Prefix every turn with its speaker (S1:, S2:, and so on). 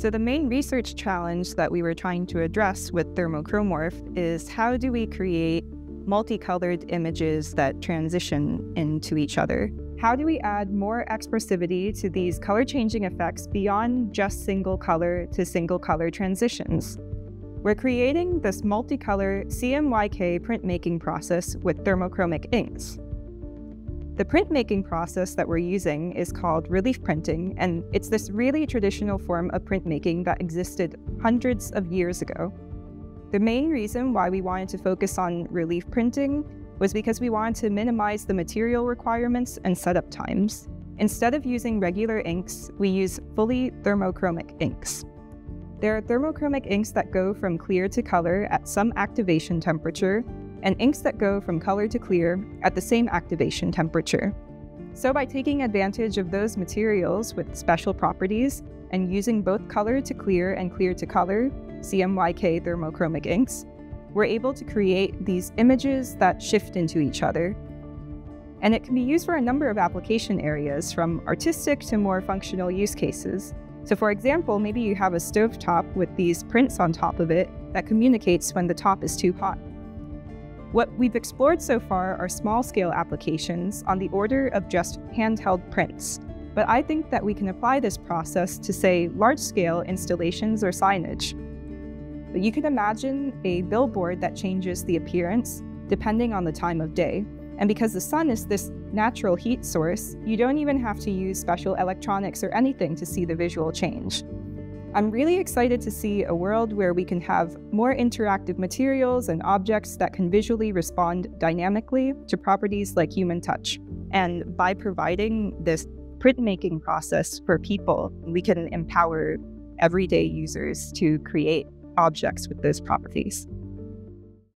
S1: So the main research challenge that we were trying to address with Thermochromorph is how do we create multicolored images that transition into each other? How do we add more expressivity to these color-changing effects beyond just single color to single color transitions? We're creating this multicolor CMYK printmaking process with thermochromic inks. The printmaking process that we're using is called relief printing, and it's this really traditional form of printmaking that existed hundreds of years ago. The main reason why we wanted to focus on relief printing was because we wanted to minimize the material requirements and setup times. Instead of using regular inks, we use fully thermochromic inks. There are thermochromic inks that go from clear to color at some activation temperature, and inks that go from color to clear at the same activation temperature. So by taking advantage of those materials with special properties and using both color to clear and clear to color, CMYK thermochromic inks, we're able to create these images that shift into each other. And it can be used for a number of application areas, from artistic to more functional use cases. So for example, maybe you have a stovetop with these prints on top of it that communicates when the top is too hot. What we've explored so far are small-scale applications on the order of just handheld prints, but I think that we can apply this process to, say, large-scale installations or signage. But you can imagine a billboard that changes the appearance depending on the time of day, and because the sun is this natural heat source, you don't even have to use special electronics or anything to see the visual change. I'm really excited to see a world where we can have more interactive materials and objects that can visually respond dynamically to properties like human touch. And by providing this printmaking process for people, we can empower everyday users to create objects with those properties.